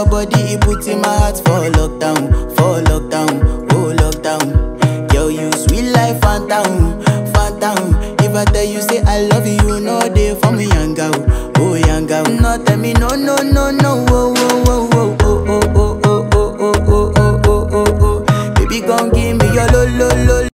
your body, it puts in my heart for lockdown,